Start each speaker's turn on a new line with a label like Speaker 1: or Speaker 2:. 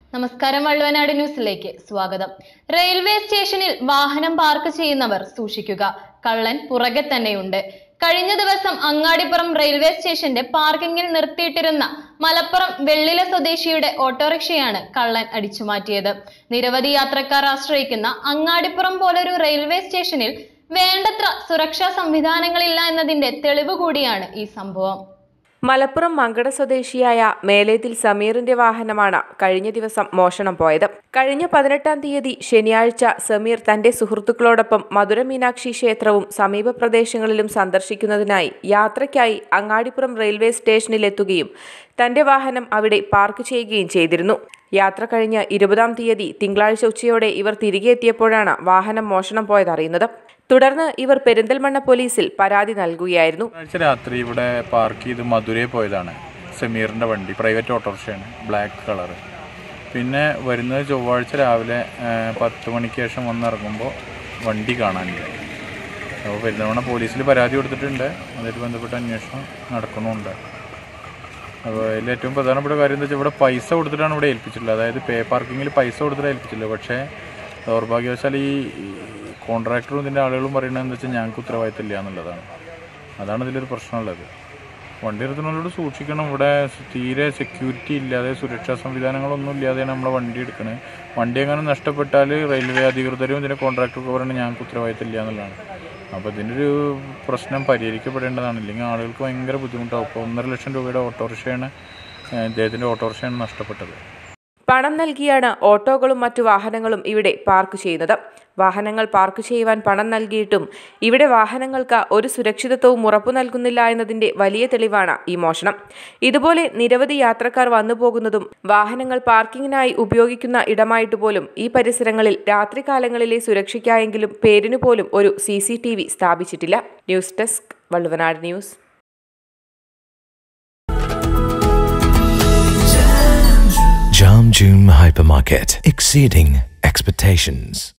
Speaker 1: നമസ്കാരം valluvanadnews സ്വാഗതം. Railway സ്റ്റേഷനിൽ വാഹനം പാർക്ക് ചെയ്യുന്നവർ സൂക്ഷിക്കുക. കള്ളൻ പുറകെ തന്നെയുണ്ട്. കഴിഞ്ഞ ദിവസം അങ്ങാടിപ്പുറം റെയിൽവേ സ്റ്റേഷന്റെ പാർക്കിംഗിൽ നിർത്തിയിട്ടിരുന്ന മലപ്പുറം വെള്ളില സ്വദേശിയുടെ ഓട്ടോറിക്ഷയാണ് കള്ളൻ അടിച്ചുമാറ്റിയത്. നിരവധി യാത്രക്കാർ ആശ്രയിക്കുന്ന അങ്ങാടിപ്പുറം പോലൊരു റെയിൽവേ സ്റ്റേഷനിൽ വേണ്ടത്ര സുരക്ഷാ സംവിധാനങ്ങളില്ല എന്നതിന്റെ തെളിവ് കൂടിയാണ് ഈ സംഭവം.
Speaker 2: മലപ്പുറം മങ്കട സ്വദേശിയായ മേലേതിൽ സമീറിന്റെ വാഹനമാണ് കഴിഞ്ഞ ദിവസം മോഷണം പോയത്. കഴിഞ്ഞ 18-ാം തീയതി ശനിയാഴ്ച സമീർ തന്റെ സുഹൃത്തുക്കളോടൊപ്പം മധുര മീനാക്ഷി ക്ഷേത്രവും സമീപ പ്രദേശങ്ങളിലും സന്ദർശിക്കുന്നതിനായി യാത്രയ്ക്കായി അങ്ങാടിപ്പുറം റെയിൽവേ സ്റ്റേഷനിലെത്തുകയും തന്റെ വാഹനം അവിടെ പാർക്ക് ചെയ്യുകയും ചെയ്തിരുന്നു. യാത്ര കഴിഞ്ഞ് 20-ാം തീയതി തിങ്കളാഴ്ച ഉച്ചയോടെ ഇവർ തിരികെ എത്തിയപ്പോഴാണ് വാഹനം മോഷണം പോയതറിയുന്നത്. തുടർന്ന് ഇവർ പെരിന്തൽമണ്ണ പോലീസിൽ പരാതി നൽകുകയായിരുന്നു.
Speaker 3: രാത്രി ഇവിടെ പാർക്ക് ചെയ്ത് മധുരയിൽ പോയതാണ്. സമീറിന്റെ വണ്ടി പ്രൈവറ്റ് ഓട്ടോറിക്ഷയാണ്, ബ്ലാക്ക് കളർ. പിന്നെ വരുന്നത് ചൊവ്വാഴ്ച രാവിലെ 10 മണിക്ക് ശേഷം വന്നിറങ്ങുമ്പോൾ വണ്ടി കാണാനില്ല. അപ്പോൾ പെരിന്തൽമണ്ണ പോലീസിൽ പരാതി കൊടുത്തിട്ടുണ്ട്. അതുമായിട്ട് ബന്ധപ്പെട്ട അന്വേഷണം നടക്കുന്നുണ്ട്. അപ്പോൾ അതിൽ ഏറ്റവും പ്രധാനപ്പെട്ട കാര്യം എന്താ വെച്ചാൽ ഇവിടെ പൈസ കൊടുത്തിട്ടാണ് ഇവിടെ ഏൽപ്പിച്ചിട്ടുള്ളത്. അതായത് പേ പാർക്കിങ്ങിൽ പൈസ കൊടുത്തിട്ട് ഏൽപ്പിച്ചില്ല. പക്ഷേ ദൗർഭാഗ്യവശാൽ ഈ കോൺട്രാക്ടറും ഇതിൻ്റെ ആളുകളും പറയുന്നത് എന്താ വെച്ചാൽ ഞങ്ങൾക്ക് ഉത്തരവാദിത്തമില്ല എന്നുള്ളതാണ്. അതാണ് ഇതിലൊരു പ്രശ്നമുള്ളത്. വണ്ടി എടുക്കുന്നവരോട് സൂക്ഷിക്കണം. ഇവിടെ തീരെ സെക്യൂരിറ്റി ഇല്ലാതെ സുരക്ഷാ സംവിധാനങ്ങളൊന്നും ഇല്ലാതെയാണ് നമ്മളെ വണ്ടി എടുക്കുന്നത്. വണ്ടി എങ്ങനെ നഷ്ടപ്പെട്ടാൽ റെയിൽവേ അധികൃതരും ഇതിൻ്റെ കോൺട്രാക്ടറൊക്കെ പറയുന്നത് ഞങ്ങൾക്ക് ഉത്തരവാദിത്തമില്ല എന്നുള്ളതാണ്. അപ്പോൾ ഇതിൻ്റെ ഒരു പ്രശ്നം പരിഹരിക്കപ്പെടേണ്ടതാണ്. ഇല്ലെങ്കിൽ ആളുകൾക്ക് ഭയങ്കര ബുദ്ധിമുട്ടാവും. ഇപ്പോൾ 1.5 ലക്ഷം രൂപയുടെ ഓട്ടോറിക്ഷയാണ് ഇദ്ദേഹത്തിൻ്റെ ഓട്ടോറിക്ഷയാണ് നഷ്ടപ്പെട്ടത്.
Speaker 2: പണം നൽകിയാണ് ഓട്ടോകളും മറ്റു വാഹനങ്ങളും ഇവിടെ പാർക്ക് ചെയ്യുന്നത്. വാഹനങ്ങൾ പാർക്ക് ചെയ്യുവാൻ പണം നൽകിയിട്ടും ഇവിടെ വാഹനങ്ങൾക്ക് ഒരു സുരക്ഷിതത്വവും ഉറപ്പു നൽകുന്നില്ല എന്നതിന്റെ വലിയ തെളിവാണ് ഈ മോഷണം. ഇതുപോലെ നിരവധി യാത്രക്കാർ വന്നു പോകുന്നതും വാഹനങ്ങൾ പാർക്കിങ്ങിനായി ഉപയോഗിക്കുന്ന ഇടമായിട്ട് പോലും ഈ പരിസരങ്ങളിൽ രാത്രികാലങ്ങളിലെ സുരക്ഷയ്ക്കായെങ്കിലും പേരിനു പോലും ഒരു CCTV സ്ഥാപിച്ചിട്ടില്ല. News desk Valluvanad news.
Speaker 4: Jam June Hypermarket, exceeding expectations.